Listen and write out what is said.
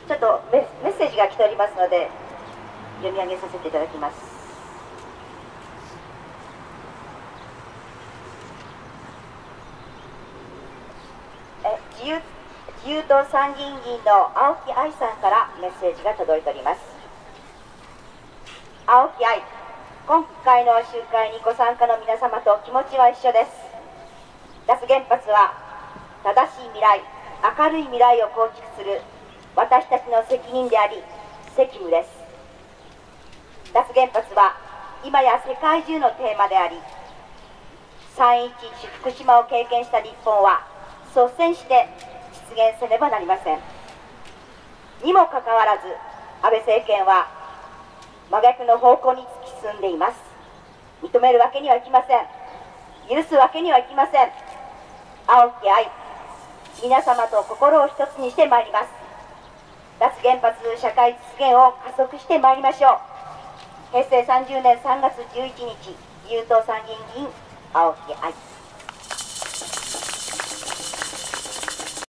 ちょっとメッセージが来ておりますので読み上げさせていただきます。自由党参議院議員の青木愛さんからメッセージが届いております。青木愛、今回の集会にご参加の皆様と気持ちは一緒です。脱原発は正しい未来、明るい未来を構築する私たちの責任であり責務です。脱原発は今や世界中のテーマであり、3.11福島を経験した日本は率先して実現せねばなりません。にもかかわらず安倍政権は真逆の方向に突き進んでいます。認めるわけにはいきません。許すわけにはいきません。青木愛、皆様と心を一つにしてまいります。脱原発社会実現を加速してまいりましょう。平成30年3月11日、自由党参議院議員、青木愛。